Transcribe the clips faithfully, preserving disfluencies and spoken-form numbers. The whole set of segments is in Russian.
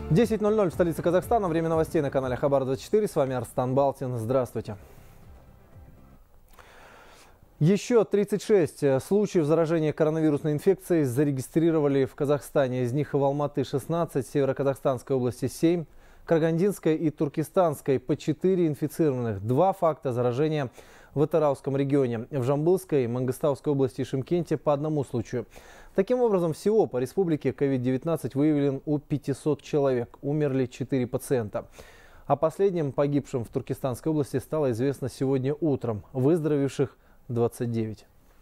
десять ноль ноль в столице Казахстана. Время новостей на канале Хабар двадцать четыре. С вами Арстан Балтин. Здравствуйте. Еще тридцать шесть случаев заражения коронавирусной инфекцией зарегистрировали в Казахстане. Из них в Алматы шестнадцать, в Северо-Казахстанской области семь, Карагандинской и Туркестанской по четыре инфицированных. Два факта заражения в Атырауском регионе. В Жамбылской, Мангыстауской области и Шымкенте по одному случаю. Таким образом, всего по республике ковид девятнадцать выявлен у пятисот человек. Умерли четыре пациента. О последнем погибшем в Туркестанской области стало известно сегодня утром. Выздоровевших двадцать девять.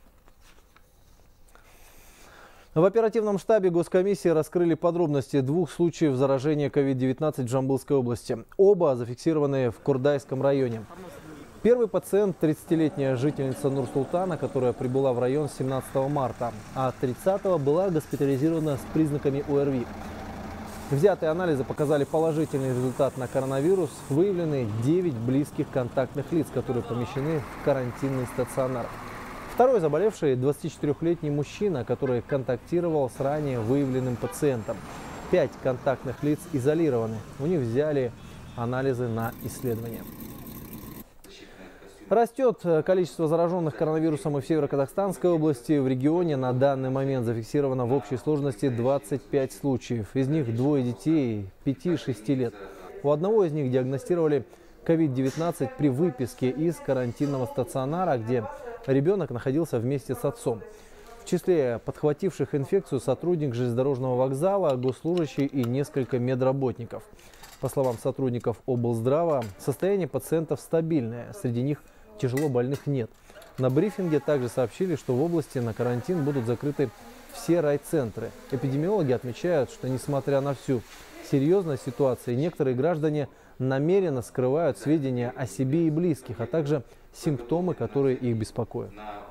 В оперативном штабе Госкомиссии раскрыли подробности двух случаев заражения ковид девятнадцать в Жамбылской области. Оба зафиксированы в Курдайском районе. Первый пациент – тридцатилетняя жительница Нур-Султана, которая прибыла в район семнадцатого марта, а тридцатого была госпитализирована с признаками ОРВИ. Взятые анализы показали положительный результат на коронавирус. Выявлены девять близких контактных лиц, которые помещены в карантинный стационар. Второй заболевший – двадцатичетырёхлетний мужчина, который контактировал с ранее выявленным пациентом. Пять контактных лиц изолированы. У них взяли анализы на исследование. Растет количество зараженных коронавирусом и в Северо-Казахстанской области. В регионе на данный момент зафиксировано в общей сложности двадцать пять случаев. Из них двое детей пяти-шести лет. У одного из них диагностировали ковид девятнадцать при выписке из карантинного стационара, где ребенок находился вместе с отцом. В числе подхвативших инфекцию сотрудник железнодорожного вокзала, госслужащий и несколько медработников. По словам сотрудников облздрава, состояние пациентов стабильное. Среди них тяжело больных нет. На брифинге также сообщили, что в области на карантин будут закрыты все райцентры. Эпидемиологи отмечают, что несмотря на всю серьезность ситуации, некоторые граждане намеренно скрывают сведения о себе и близких, а также симптомы, которые их беспокоят.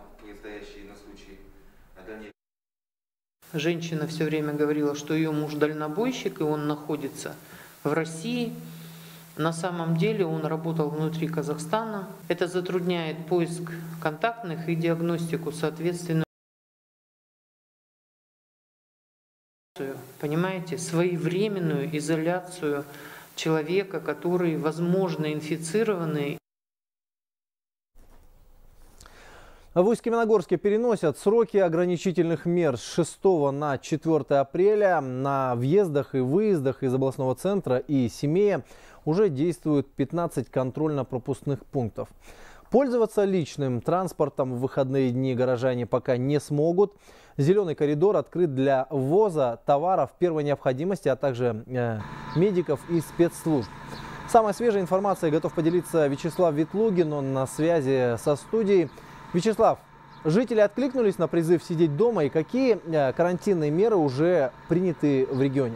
Женщина все время говорила, что ее муж дальнобойщик, и он находится в России. На самом деле он работал внутри Казахстана. Это затрудняет поиск контактных и диагностику, соответственно. Понимаете, своевременную изоляцию человека, который, возможно, инфицированный. В Усть-Каменогорске переносят сроки ограничительных мер с шестого на четвёртое апреля. На въездах и выездах из областного центра и Семея уже действуют пятнадцать контрольно-пропускных пунктов. Пользоваться личным транспортом в выходные дни горожане пока не смогут. Зеленый коридор открыт для ввоза товаров первой необходимости, а также э, медиков и спецслужб. Самой свежей информацией готов поделиться Вячеслав Ветлугин, он на связи со студией. Вячеслав, жители откликнулись на призыв сидеть дома, и какие карантинные меры уже приняты в регионе?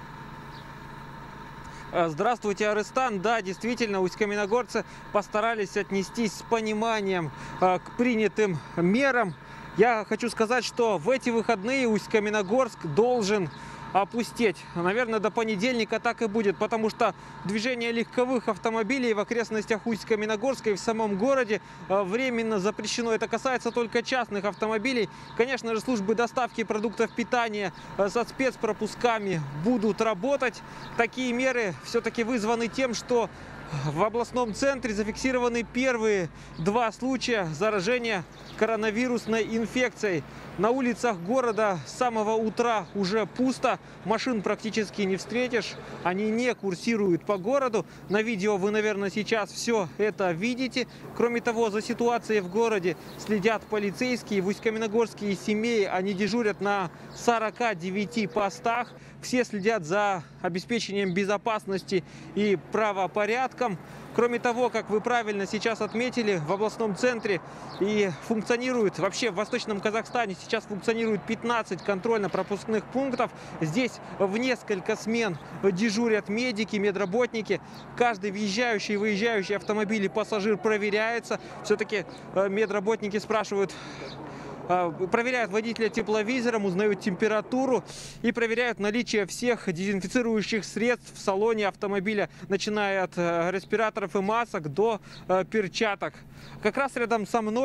Здравствуйте, Арыстан. Да, действительно, усть-каменогорцы постарались отнестись с пониманием к принятым мерам. Я хочу сказать, что в эти выходные Усть-Каменогорск должен опустеть. Наверное, до понедельника так и будет, потому что движение легковых автомобилей в окрестностях Усть-Каменогорска и в самом городе временно запрещено. Это касается только частных автомобилей. Конечно же, службы доставки продуктов питания со спецпропусками будут работать. Такие меры все-таки вызваны тем, что в областном центре зафиксированы первые два случая заражения коронавирусной инфекцией. На улицах города с самого утра уже пусто, машин практически не встретишь, они не курсируют по городу. На видео вы, наверное, сейчас все это видите. Кроме того, за ситуацией в городе следят полицейские. В Усть-Каменогорске и Семее они дежурят на сорока девяти постах. Все следят за обеспечением безопасности и правопорядком. Кроме того, как вы правильно сейчас отметили, в областном центре и функционирует, вообще в Восточном Казахстане сейчас функционирует пятнадцать контрольно-пропускных пунктов. Здесь в несколько смен дежурят медики, медработники. Каждый въезжающий и выезжающий автомобиль и пассажир проверяется. Все-таки медработники спрашивают, проверяют водителя тепловизором, узнают температуру и проверяют наличие всех дезинфицирующих средств в салоне автомобиля, начиная от респираторов и масок до перчаток. Как раз рядом со мной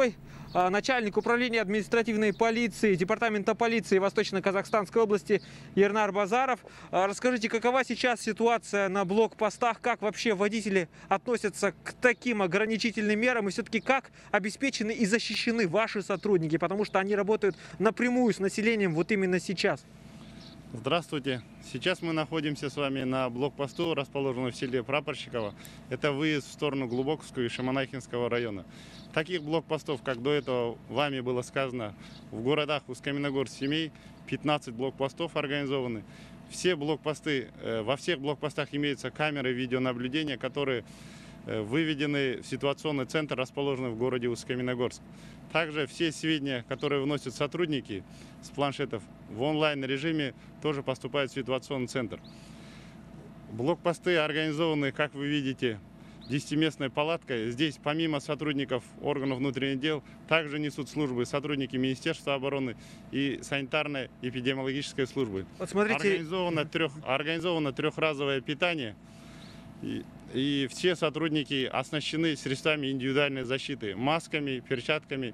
начальник управления административной полиции Департамента полиции Восточно-Казахстанской области Ернар Базаров. Расскажите, какова сейчас ситуация на блокпостах, как вообще водители относятся к таким ограничительным мерам и все-таки как обеспечены и защищены ваши сотрудники, потому что они работают напрямую с населением вот именно сейчас. Здравствуйте. Сейчас мы находимся с вами на блокпосту, расположенном в селе Прапорщиково. Это выезд в сторону Глубоковского и Шемонахинского района. Таких блокпостов, как до этого вами было сказано, в городах Усть-Каменогорск, Семей, пятнадцать блокпостов организованы. Все блокпосты, во всех блокпостах имеются камеры видеонаблюдения, которые выведены в ситуационный центр, расположенный в городе Усть-Каменогорск. Также все сведения, которые вносят сотрудники с планшетов в онлайн-режиме, тоже поступают в ситуационный центр. Блокпосты организованы, как вы видите, десятиместной палаткой. Здесь помимо сотрудников органов внутренних дел также несут службы сотрудники Министерства обороны и санитарной эпидемиологической службы. Вот смотрите... Организовано, трех, организовано трехразовое питание. И, и все сотрудники оснащены средствами индивидуальной защиты, масками, перчатками.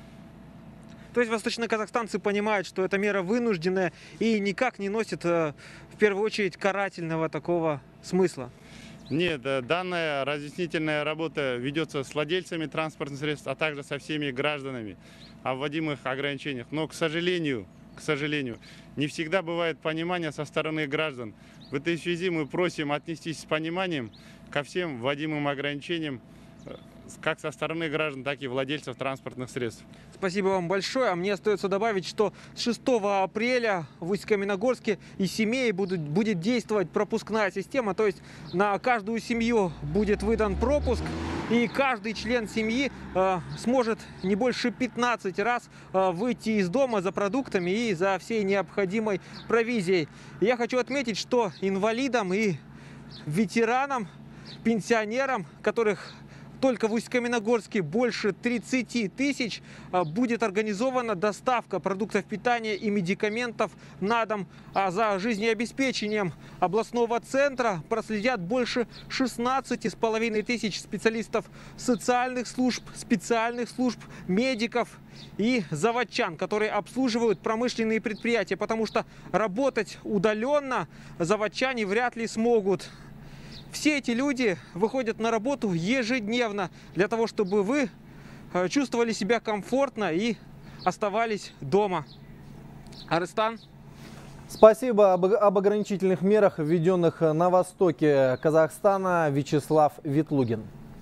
То есть восточноказахстанцы понимают, что эта мера вынужденная и никак не носит, в первую очередь, карательного такого смысла? Нет, данная разъяснительная работа ведется с владельцами транспортных средств, а также со всеми гражданами о вводимых ограничениях. Но, к сожалению, к сожалению, не всегда бывает понимание со стороны граждан. В этой связи мы просим отнестись с пониманием ко всем вводимым ограничениям, как со стороны граждан, так и владельцев транспортных средств. Спасибо вам большое. А мне остается добавить, что с шестого апреля в Усть-Каменогорске и Семее будут, будет действовать пропускная система. То есть на каждую семью будет выдан пропуск, и каждый член семьи э, сможет не больше пятнадцати раз э, выйти из дома за продуктами и за всей необходимой провизией. И я хочу отметить, что инвалидам и ветеранам, пенсионерам, которых только в Усть-Каменогорске больше тридцати тысяч, будет организована доставка продуктов питания и медикаментов на дом. А за жизнеобеспечением областного центра проследят больше шестнадцати с половиной тысяч специалистов социальных служб, специальных служб, медиков и заводчан, которые обслуживают промышленные предприятия, потому что работать удаленно заводчане вряд ли смогут. Все эти люди выходят на работу ежедневно для того, чтобы вы чувствовали себя комфортно и оставались дома. Арыстан. Спасибо. Об, об ограничительных мерах, введенных на востоке Казахстана, Вячеслав Ветлугин.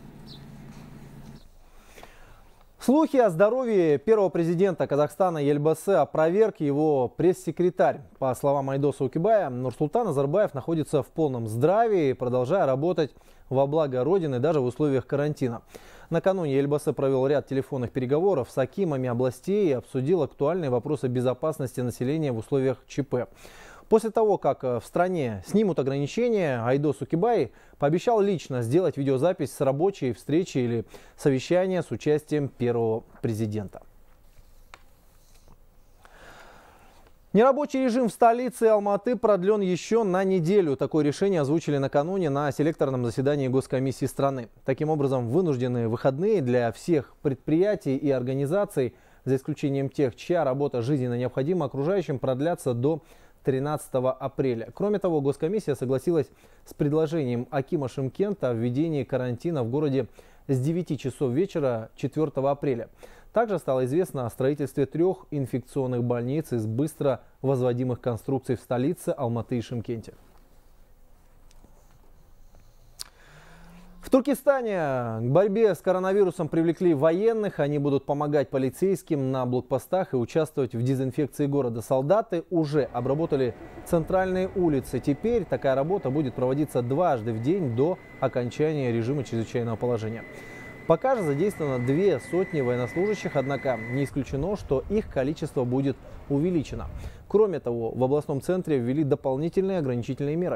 Слухи о здоровье первого президента Казахстана Елбасы опроверг его пресс-секретарь. По словам Айдоса Укибая, Нурсултан Назарбаев находится в полном здравии, продолжая работать во благо Родины даже в условиях карантина. Накануне Елбасы провел ряд телефонных переговоров с акимами областей и обсудил актуальные вопросы безопасности населения в условиях ЧП. После того, как в стране снимут ограничения, Айдос Укибай пообещал лично сделать видеозапись с рабочей встречи или совещания с участием первого президента. Нерабочий режим в столице Алматы продлен еще на неделю. Такое решение озвучили накануне на селекторном заседании Госкомиссии страны. Таким образом, вынужденные выходные для всех предприятий и организаций, за исключением тех, чья работа жизненно необходима окружающим, продлятся до тринадцатого апреля. Кроме того, Госкомиссия согласилась с предложением акима Шымкента о введении карантина в городе с девяти часов вечера четвёртого апреля. Также стало известно о строительстве трех инфекционных больниц из быстро возводимых конструкций в столице Алматы и Шымкенте. В Туркестане к борьбе с коронавирусом привлекли военных. Они будут помогать полицейским на блокпостах и участвовать в дезинфекции города. Солдаты уже обработали центральные улицы. Теперь такая работа будет проводиться дважды в день до окончания режима чрезвычайного положения. Пока же задействовано две сотни военнослужащих, однако не исключено, что их количество будет увеличено. Кроме того, в областном центре ввели дополнительные ограничительные меры.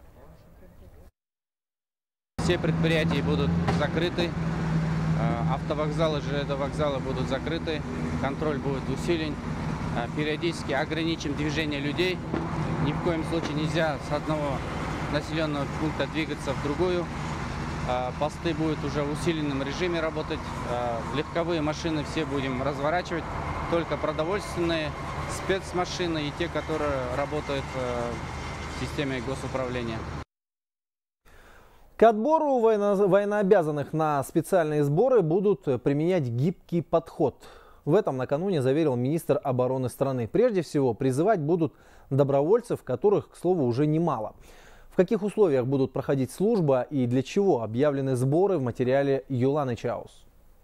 Все предприятия будут закрыты, автовокзалы, железновокзалы будут закрыты, контроль будет усилен, периодически ограничим движение людей. Ни в коем случае нельзя с одного населенного пункта двигаться в другую. Посты будут уже в усиленном режиме работать. Легковые машины все будем разворачивать. Только продовольственные, спецмашины и те, которые работают в системе госуправления. К отбору военно военнообязанных на специальные сборы будут применять гибкий подход. В этом накануне заверил министр обороны страны. Прежде всего, призывать будут добровольцев, которых, к слову, уже немало. В каких условиях будут проходить служба и для чего объявлены сборы в материале Юланы Чаус.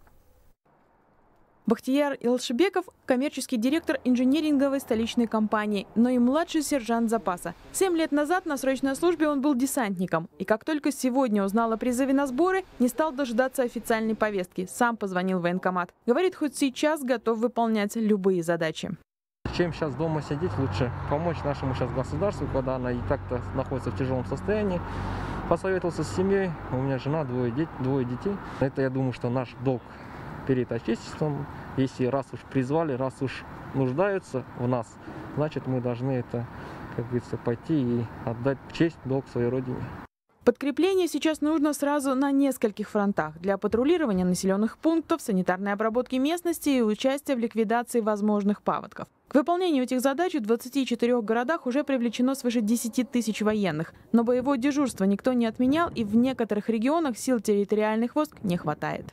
Бахтияр Илшибеков – коммерческий директор инжиниринговой столичной компании, но и младший сержант запаса. Семь лет назад на срочной службе он был десантником. И как только сегодня узнал о призыве на сборы, не стал дожидаться официальной повестки. Сам позвонил в военкомат. Говорит, хоть сейчас готов выполнять любые задачи. Чем сейчас дома сидеть, лучше помочь нашему сейчас государству, когда она и так-то находится в тяжелом состоянии. Посоветовался с семьей, у меня жена, двое, де двое детей. Это, я думаю, что наш долг перед Отечеством. Если раз уж призвали, раз уж нуждаются в нас, значит мы должны это, как говорится, пойти и отдать честь, долг своей родине. Подкрепление сейчас нужно сразу на нескольких фронтах. Для патрулирования населенных пунктов, санитарной обработки местности и участия в ликвидации возможных паводков. К выполнению этих задач в двадцати четырёх городах уже привлечено свыше десяти тысяч военных. Но боевое дежурство никто не отменял, и в некоторых регионах сил территориальных войск не хватает.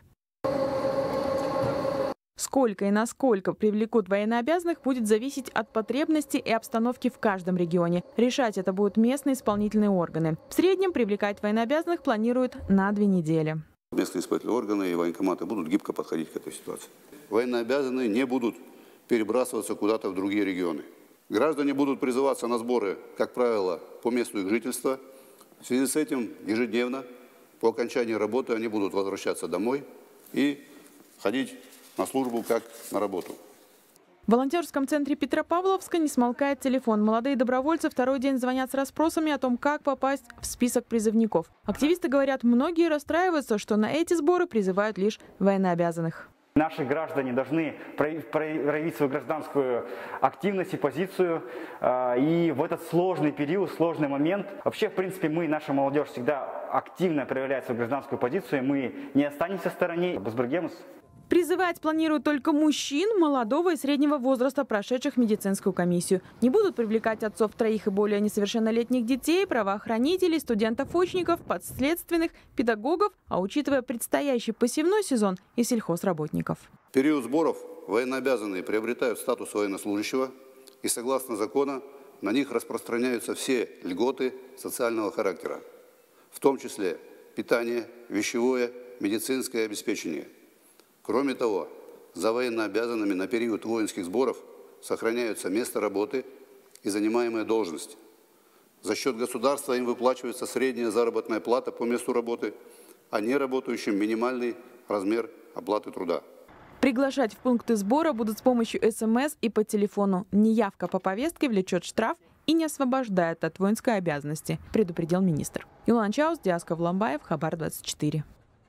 Сколько и насколько привлекут военнообязанных, будет зависеть от потребностей и обстановки в каждом регионе. Решать это будут местные исполнительные органы. В среднем привлекать военнообязанных планируют на две недели. Местные исполнительные органы и военкоматы будут гибко подходить к этой ситуации. Военнообязанные не будут перебрасываться куда-то в другие регионы. Граждане будут призываться на сборы, как правило, по месту их жительства. В связи с этим ежедневно по окончании работы они будут возвращаться домой и ходить на службу как на работу. В волонтерском центре Петропавловска не смолкает телефон. Молодые добровольцы второй день звонят с расспросами о том, как попасть в список призывников. Активисты говорят, многие расстраиваются, что на эти сборы призывают лишь военнообязанных. Наши граждане должны проявить свою гражданскую активность и позицию. И в этот сложный период, сложный момент, вообще, в принципе, мы, наша молодежь, всегда активно проявляет свою гражданскую позицию. Мы не останемся в стороне. Безбрегемс. Призывать планируют только мужчин молодого и среднего возраста, прошедших медицинскую комиссию. Не будут привлекать отцов троих и более несовершеннолетних детей, правоохранителей, студентов-очников, подследственных, педагогов, а учитывая предстоящий посевной сезон, и сельхозработников. В период сборов военнообязанные приобретают статус военнослужащего, и согласно закону на них распространяются все льготы социального характера, в том числе питание, вещевое, медицинское обеспечение. Кроме того, за военнообязанными на период воинских сборов сохраняются место работы и занимаемая должность. За счет государства им выплачивается средняя заработная плата по месту работы, а не работающим минимальный размер оплаты труда. Приглашать в пункты сбора будут с помощью эс эм эс и по телефону. Неявка по повестке влечет штраф и не освобождает от воинской обязанности, предупредил министр. Юлана Чаус, Диаска Вламбаев, Хабар двадцать четыре.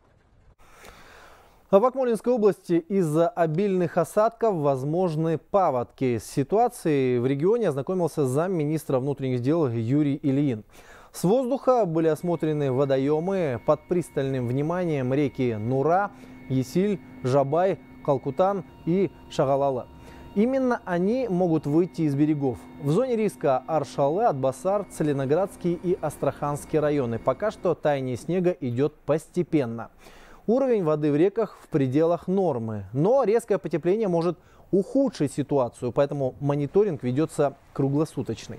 А в Акмолинской области из-за обильных осадков возможны паводки. С ситуацией в регионе ознакомился замминистра внутренних дел Юрий Ильин. С воздуха были осмотрены водоемы. Под пристальным вниманием реки Нура, Есиль, Жабай, Калкутан и Шагалалы. Именно они могут выйти из берегов. В зоне риска Аршалы, Атбасар, Целиноградский и Астраханский районы. Пока что таяние снега идет постепенно. Уровень воды в реках в пределах нормы, но резкое потепление может ухудшить ситуацию, поэтому мониторинг ведется круглосуточный.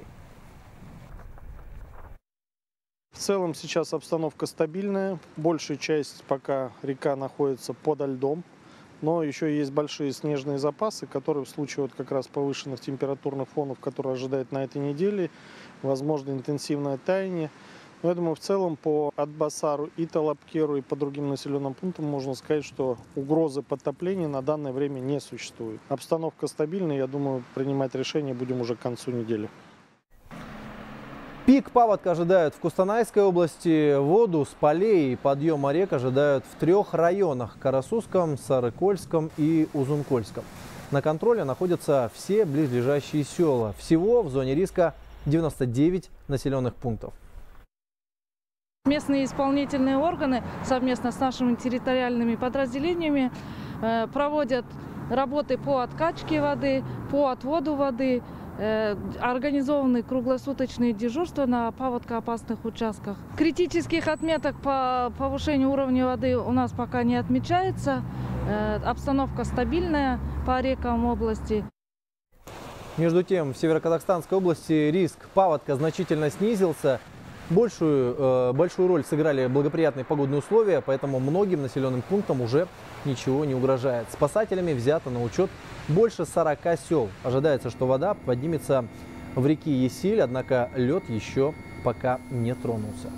В целом сейчас обстановка стабильная, большая часть пока река находится подо льдом, но еще есть большие снежные запасы, которые в случае вот как раз повышенных температурных фонов, которые ожидают на этой неделе, возможно интенсивное таяние. Но я думаю, в целом по Атбасару и Талапкеру и по другим населенным пунктам можно сказать, что угрозы подтопления на данное время не существует. Обстановка стабильная, я думаю, принимать решение будем уже к концу недели. Пик паводка ожидают в Кустанайской области. Воду с полей и подъема рек ожидают в трех районах – Карасуском, Сарыкольском и Узункольском. На контроле находятся все близлежащие села. Всего в зоне риска девяносто девять населенных пунктов. Местные исполнительные органы совместно с нашими территориальными подразделениями проводят работы по откачке воды, по отводу воды, организованы круглосуточные дежурства на паводкоопасных участках. Критических отметок по повышению уровня воды у нас пока не отмечается. Обстановка стабильная по рекам области. Между тем, в Североказахстанской области риск паводка значительно снизился. Большую, э, большую роль сыграли благоприятные погодные условия, поэтому многим населенным пунктам уже ничего не угрожает. Спасателями взято на учет больше сорока сел. Ожидается, что вода поднимется в реке Есиль, однако лед еще пока не тронулся.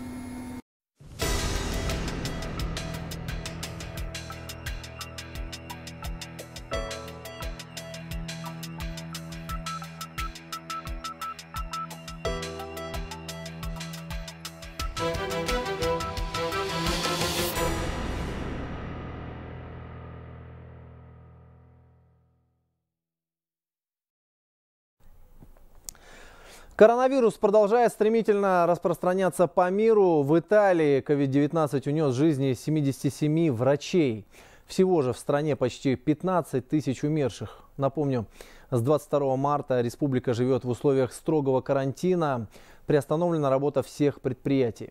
Коронавирус продолжает стремительно распространяться по миру. В Италии ковид девятнадцать унес жизни семидесяти семи врачей. Всего же в стране почти пятнадцать тысяч умерших. Напомню, с двадцать второго марта республика живет в условиях строгого карантина. Приостановлена работа всех предприятий.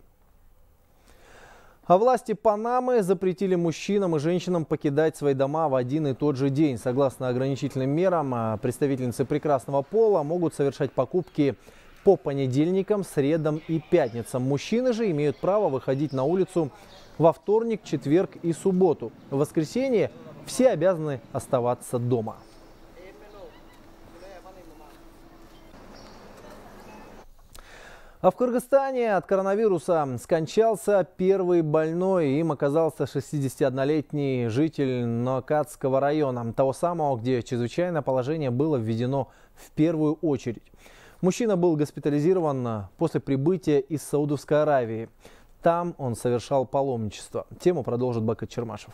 А власти Панамы запретили мужчинам и женщинам покидать свои дома в один и тот же день. Согласно ограничительным мерам, представительницы прекрасного пола могут совершать покупки по понедельникам, средам и пятницам. Мужчины же имеют право выходить на улицу во вторник, четверг и субботу. В воскресенье все обязаны оставаться дома. А в Кыргызстане от коронавируса скончался первый больной. Им оказался шестидесятиоднолетний житель Нокатского района, того самого, где чрезвычайное положение было введено в первую очередь. Мужчина был госпитализирован после прибытия из Саудовской Аравии. Там он совершал паломничество. Тему продолжит Бакыт Чермашев.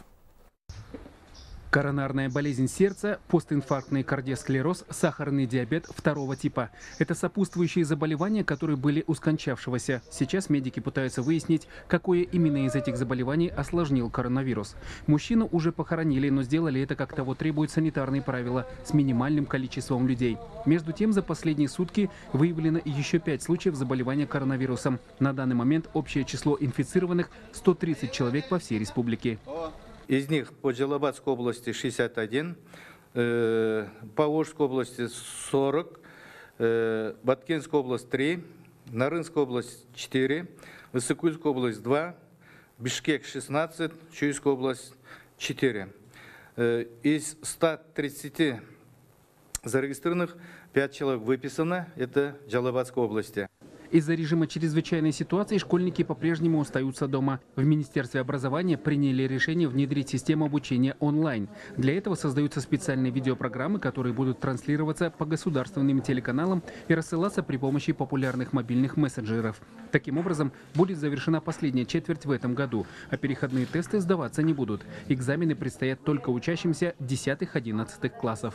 Коронарная болезнь сердца, постинфарктный кардиосклероз, сахарный диабет второго типа. Это сопутствующие заболевания, которые были у скончавшегося. Сейчас медики пытаются выяснить, какое именно из этих заболеваний осложнил коронавирус. Мужчину уже похоронили, но сделали это, как того требуют санитарные правила, с минимальным количеством людей. Между тем, за последние сутки выявлено еще пять случаев заболевания коронавирусом. На данный момент общее число инфицированных – сто тридцать человек по всей республике. Из них по Джалабадской области шестьдесят один, э, по Волжской области сорок, э, Баткенская область три, Нарынская область четыре, Высокуйская область два, Бишкек шестнадцать, Чуйская область четыре. Э, из ста тридцати зарегистрированных пять человек выписано, это Джалабадской области. Из-за режима чрезвычайной ситуации школьники по-прежнему остаются дома. В Министерстве образования приняли решение внедрить систему обучения онлайн. Для этого создаются специальные видеопрограммы, которые будут транслироваться по государственным телеканалам и рассылаться при помощи популярных мобильных мессенджеров. Таким образом, будет завершена последняя четверть в этом году, а переходные тесты сдаваться не будут. Экзамены предстоят только учащимся десятых-одиннадцатых классов.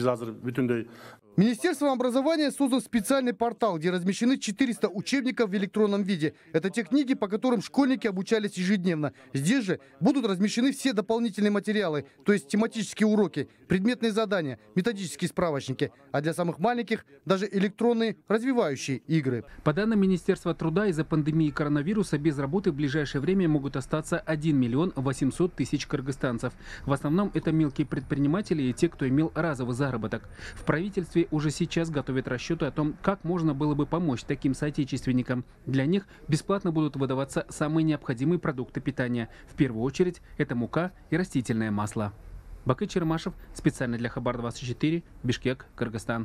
Министерством образования создан специальный портал, где размещены четыреста учебников в электронном виде. Это те книги, по которым школьники обучались ежедневно. Здесь же будут размещены все дополнительные материалы, то есть тематические уроки, предметные задания, методические справочники. А для самых маленьких даже электронные развивающие игры. По данным Министерства труда, из-за пандемии коронавируса без работы в ближайшее время могут остаться один миллион восемьсот тысяч кыргызстанцев. В основном это мелкие предприниматели и те, кто имел разовый заработок. В правительстве уже сейчас готовят расчеты о том, как можно было бы помочь таким соотечественникам. Для них бесплатно будут выдаваться самые необходимые продукты питания. В первую очередь это мука и растительное масло. Бакыт Чермашев, специально для Хабар двадцать четыре, Бишкек, Кыргызстан.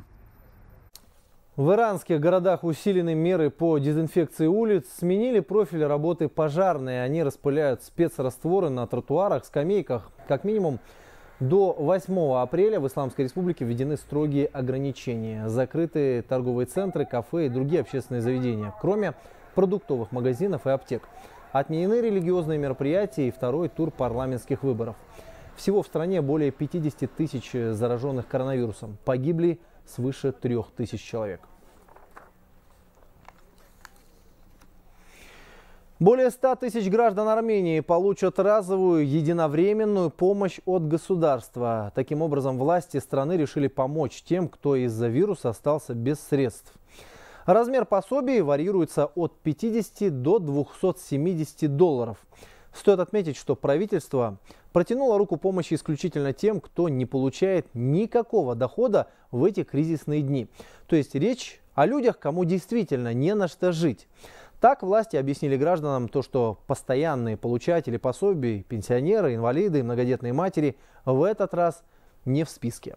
В иранских городах усилены меры по дезинфекции улиц. Сменили профиль работы пожарные. Они распыляют спецрастворы на тротуарах, скамейках. Как минимум до восьмого апреля в Исламской Республике введены строгие ограничения. Закрыты торговые центры, кафе и другие общественные заведения, кроме продуктовых магазинов и аптек. Отменены религиозные мероприятия и второй тур парламентских выборов. Всего в стране более пятидесяти тысяч зараженных коронавирусом. Погибли свыше трех тысяч человек. Более ста тысяч граждан Армении получат разовую единовременную помощь от государства. Таким образом, власти страны решили помочь тем, кто из-за вируса остался без средств. Размер пособий варьируется от пятидесяти до двухсот семидесяти долларов. Стоит отметить, что правительство протянуло руку помощи исключительно тем, кто не получает никакого дохода в эти кризисные дни. То есть речь о людях, кому действительно не на что жить. Так власти объяснили гражданам то, что постоянные получатели пособий, пенсионеры, инвалиды, многодетные матери в этот раз не в списке.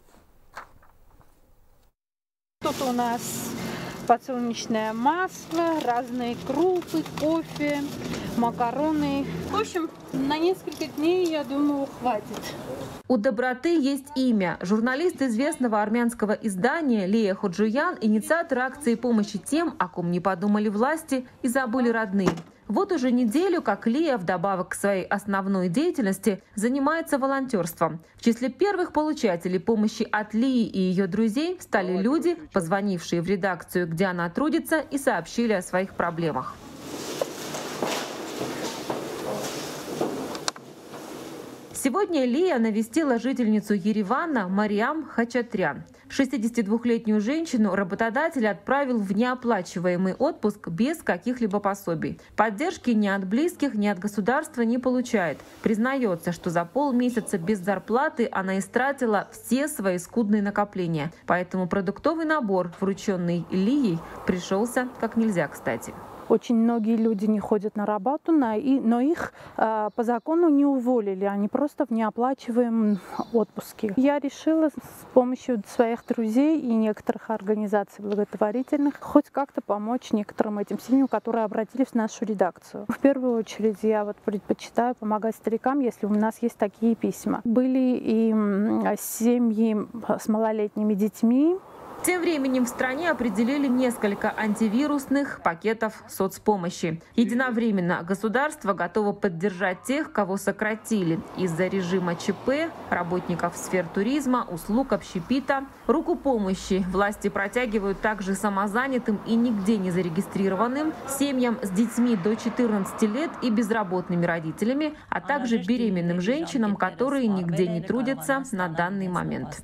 Тут у нас подсолнечное масло, разные крупы, кофе, макароны. В общем, на несколько дней, я думаю, хватит. У доброты есть имя. Журналист известного армянского издания Лия Ходжуян – инициатор акции помощи тем, о ком не подумали власти и забыли родные. Вот уже неделю, как Лия, вдобавок к своей основной деятельности, занимается волонтерством. В числе первых получателей помощи от Лии и ее друзей стали люди, позвонившие в редакцию, где она трудится, и сообщили о своих проблемах. Сегодня Лия навестила жительницу Еревана Мариам Хачатрян. шестидесятидвухлетнюю женщину работодатель отправил в неоплачиваемый отпуск без каких-либо пособий. Поддержки ни от близких, ни от государства не получает. Признается, что за полмесяца без зарплаты она истратила все свои скудные накопления. Поэтому продуктовый набор, врученный Лией, пришелся как нельзя кстати. Очень многие люди не ходят на работу, но их э, по закону не уволили, они просто в неоплачиваемом отпуске. Я решила с помощью своих друзей и некоторых организаций благотворительных хоть как-то помочь некоторым этим семьям, которые обратились в нашу редакцию. В первую очередь я вот предпочитаю помогать старикам, если у нас есть такие письма. Были и семьи с малолетними детьми. Тем временем в стране определили несколько антивирусных пакетов соцпомощи. Единовременно государство готово поддержать тех, кого сократили из-за режима ЧП, работников сфер туризма, услуг общепита. Руку помощи власти протягивают также самозанятым и нигде не зарегистрированным, семьям с детьми до четырнадцати лет и безработными родителями, а также беременным женщинам, которые нигде не трудятся на данный момент.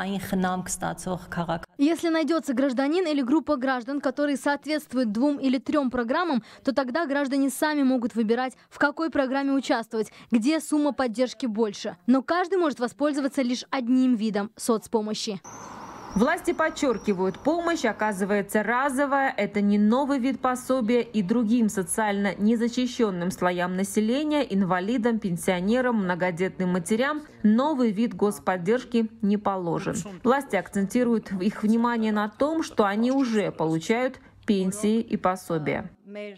Если найдется гражданин или группа граждан, которые соответствуют двум или трем программам, то тогда граждане сами могут выбирать, в какой программе участвовать, где сумма поддержки больше. Но каждый может воспользоваться лишь одним видом соцпомощи. Власти подчеркивают, помощь оказывается разовая, это не новый вид пособия, и другим социально незащищенным слоям населения, инвалидам, пенсионерам, многодетным матерям новый вид господдержки не положен. Власти акцентируют их внимание на том, что они уже получают пенсии и пособия.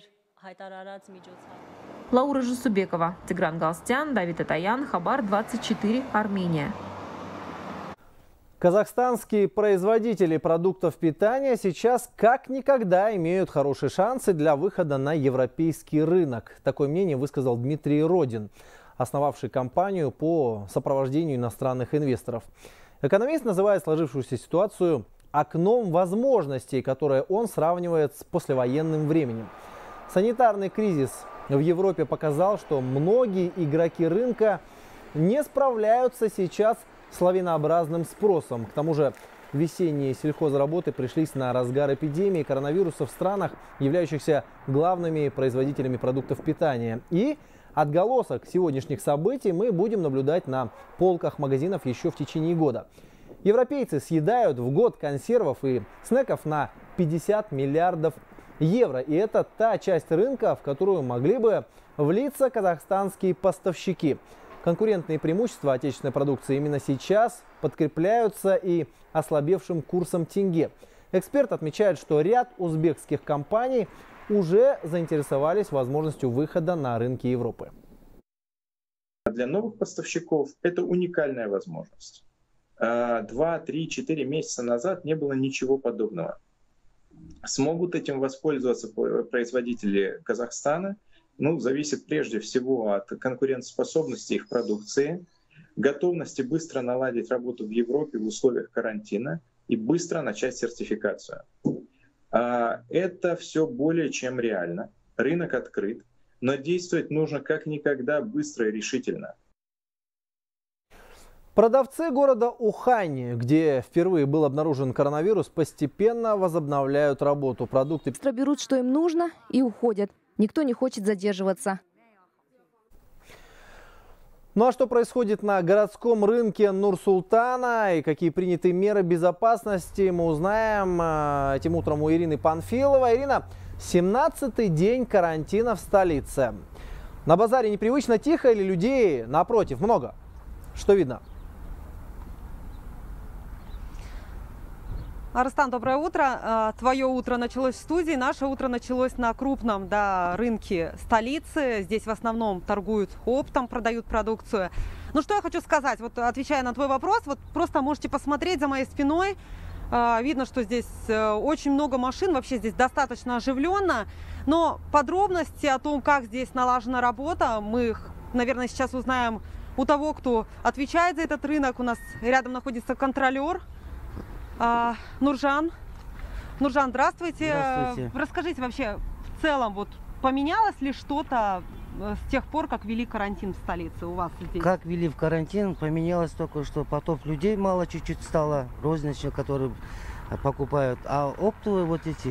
Лаура Жасубекова, Тигран Галстян, Давид Атаян, Хабар двадцать четыре, Армения. Казахстанские производители продуктов питания сейчас как никогда имеют хорошие шансы для выхода на европейский рынок. Такое мнение высказал Дмитрий Родин, основавший компанию по сопровождению иностранных инвесторов. Экономист называет сложившуюся ситуацию окном возможностей, которое он сравнивает с послевоенным временем. Санитарный кризис в Европе показал, что многие игроки рынка не справляются сейчас с лавинообразным спросом. К тому же весенние сельхозработы пришлись на разгар эпидемии коронавируса в странах, являющихся главными производителями продуктов питания. И отголосок сегодняшних событий мы будем наблюдать на полках магазинов еще в течение года. Европейцы съедают в год консервов и снеков на пятьдесят миллиардов евро. И это та часть рынка, в которую могли бы влиться казахстанские поставщики. Конкурентные преимущества отечественной продукции именно сейчас подкрепляются и ослабевшим курсом тенге. Эксперт отмечает, что ряд узбекских компаний уже заинтересовались возможностью выхода на рынки Европы. Для новых поставщиков это уникальная возможность. Два, три, четыре месяца назад не было ничего подобного. Смогут этим воспользоваться производители Казахстана? Ну, зависит прежде всего от конкурентоспособности их продукции, готовности быстро наладить работу в Европе в условиях карантина и быстро начать сертификацию. Это все более чем реально. Рынок открыт. но действовать нужно как никогда быстро и решительно. Продавцы города Ухань, где впервые был обнаружен коронавирус, постепенно возобновляют работу. Продукты быстро берут, что им нужно, и уходят. Никто не хочет задерживаться. Ну а что происходит на городском рынке Нур-Султана и какие приняты меры безопасности, мы узнаем этим утром у Ирины Панфиловой. Ирина, семнадцатый день карантина в столице. На базаре непривычно тихо или людей, напротив, много? Что видно? Арыстан, доброе утро. Твое утро началось в студии, наше утро началось на крупном да, рынке столицы. Здесь в основном торгуют оптом, продают продукцию. Ну что я хочу сказать, вот отвечая на твой вопрос, вот просто можете посмотреть за моей спиной. Видно, что здесь очень много машин, вообще здесь достаточно оживленно. Но подробности о том, как здесь налажена работа, мы, наверное, сейчас узнаем у того, кто отвечает за этот рынок. У нас рядом находится контролер. А, Нуржан. Нуржан, здравствуйте. Здравствуйте. Расскажите вообще, в целом, вот поменялось ли что-то с тех пор, как ввели карантин в столице у вас здесь? Как ввели в карантин, поменялось только, что поток людей мало чуть-чуть стало, розничных, которые покупают. А оптовые вот эти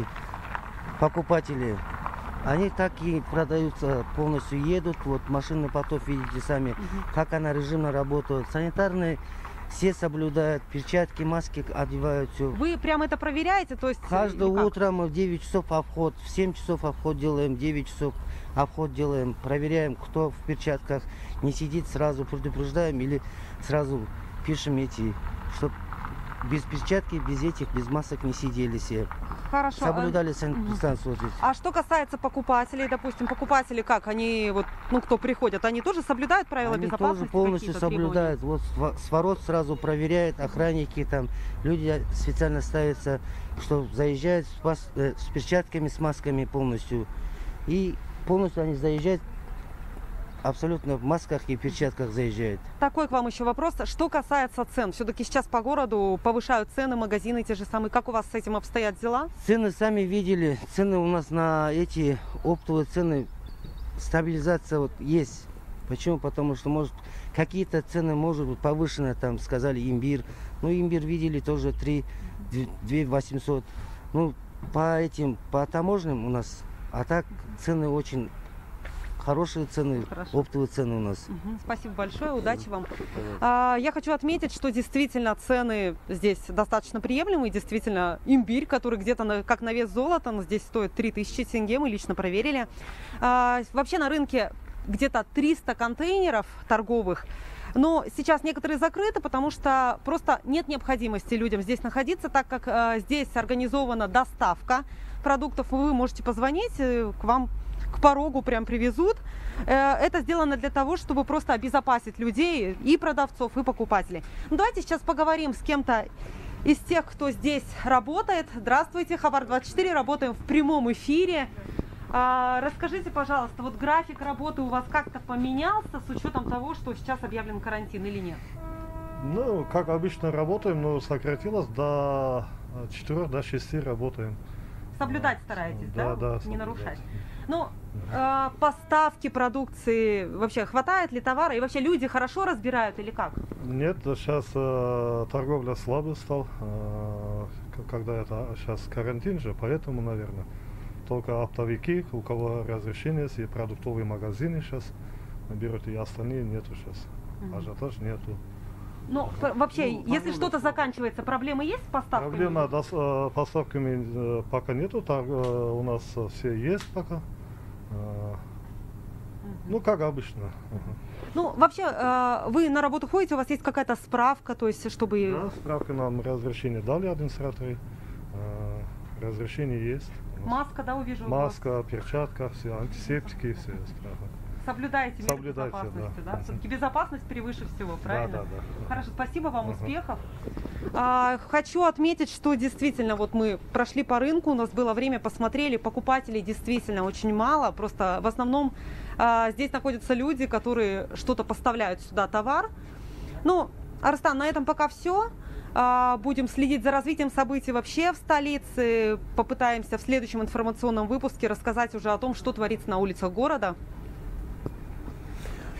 покупатели, они так и продаются, полностью едут. Вот машинный поток, видите сами, угу. как она режимно работает. Санитарные все соблюдают, перчатки, маски одевают, все. Вы прямо это проверяете? То есть каждое утро мы в девять часов обход, в семь часов обход делаем, девять часов обход делаем, проверяем, кто в перчатках не сидит, сразу предупреждаем или сразу пишем эти, чтобы без перчатки, без этих, без масок не сидели все. Хорошо. Соблюдали санэпидстанцию вот здесь. А что касается покупателей, допустим, покупатели как? Они, вот, ну, кто приходят, они тоже соблюдают правила они безопасности? Они тоже полностью соблюдают. Вот с ворот сразу проверяют, охранники, там, люди специально ставятся, что заезжают с, пас, э, с перчатками, с масками полностью. И полностью они заезжают, абсолютно в масках и перчатках заезжают. Такой к вам еще вопрос. Что касается цен, все-таки сейчас по городу повышают цены, магазины те же самые. Как у вас с этим обстоят дела? Цены сами видели. Цены у нас на эти оптовые цены, стабилизация вот есть. Почему? Потому что, может, какие-то цены, может быть, повышены, там, сказали, имбирь. Ну, имбирь видели тоже три тысячи восемьсот. Ну, по этим, по таможенным у нас, а так цены очень хорошие цены, Хорошо. оптовые цены у нас. Угу. Спасибо большое, удачи вам. А, я хочу отметить, что действительно цены здесь достаточно приемлемые. Действительно, имбирь, который где-то на, как на вес золота, но здесь стоит три тысячи тенге, мы лично проверили. А, вообще на рынке где-то триста контейнеров торговых. Но сейчас некоторые закрыты, потому что просто нет необходимости людям здесь находиться, так как э, здесь организована доставка продуктов. Вы можете позвонить, э, к вам к порогу прям привезут. Э, это сделано для того, чтобы просто обезопасить людей, и продавцов, и покупателей. Ну, давайте сейчас поговорим с кем-то из тех, кто здесь работает. Здравствуйте, Хабар двадцать четыре, работаем в прямом эфире. А, расскажите, пожалуйста, вот график работы у вас как-то поменялся с учетом того, что сейчас объявлен карантин или нет? Ну, как обычно работаем, но сократилось до четырёх, до шести работаем. Соблюдать стараетесь, да? Да, да. Не нарушать. Ну, э, поставки продукции, вообще хватает ли товара? И вообще люди хорошо разбирают или как? Нет, сейчас э, торговля слабо стала, э, когда это сейчас карантин же, поэтому, наверное. Только оптовики, у кого разрешение есть, и продуктовые магазины сейчас берут, и остальные нету сейчас. Mm-hmm. Ажиотаж нету. Ну, вообще, ну, если что-то заканчивается, проблемы есть с поставками? Проблема с э, поставками э, пока нету, так, э, у нас все есть пока. Э, mm-hmm. Ну, как обычно. Uh-huh. Ну, вообще, э, вы на работу ходите, у вас есть какая-то справка, то есть, чтобы... Да, справка нам разрешение дали администраторы, э, разрешение есть. Маска, да, увижу. Маска, перчатка, все, антисептики, все. Соблюдайте меры безопасности, да? да? Все-таки безопасность превыше всего, правильно? Да, да, да. Хорошо, спасибо вам, uh-huh. успехов. А, хочу отметить, что действительно, вот мы прошли по рынку, у нас было время, посмотрели, покупателей действительно очень мало, просто в основном а, здесь находятся люди, которые что-то поставляют сюда, товар. Ну, Арыстан, на этом пока все. Будем следить за развитием событий вообще в столице. Попытаемся в следующем информационном выпуске рассказать уже о том, что творится на улицах города.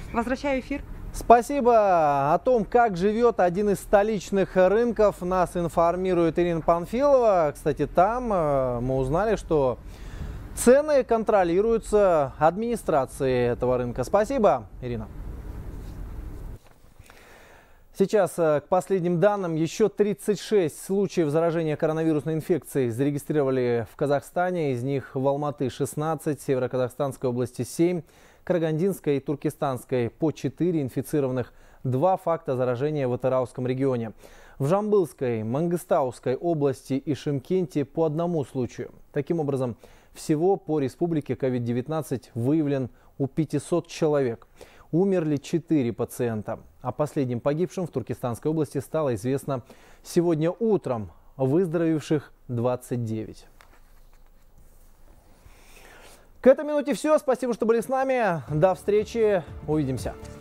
Возвращаю эфир. Спасибо. О том, как живет один из столичных рынков, нас информирует Ирина Панфилова. Кстати, там мы узнали, что цены контролируются администрацией этого рынка. Спасибо, Ирина. Сейчас к последним данным. Еще тридцать шесть случаев заражения коронавирусной инфекцией зарегистрировали в Казахстане. Из них в Алматы шестнадцать, в Северо-Казахстанской области семь, Карагандинской и Туркестанской по четыре инфицированных, два факта заражения в Атырауском регионе. В Жамбылской, Мангыстауской области и Шымкенте по одному случаю. Таким образом, всего по республике ковид девятнадцать выявлен у пятисот человек. Умерли четыре пациента. О последнем погибшем в Туркестанской области стало известно сегодня утром. Выздоровевших двадцать девять. К этой минуте все. Спасибо, что были с нами. До встречи. Увидимся.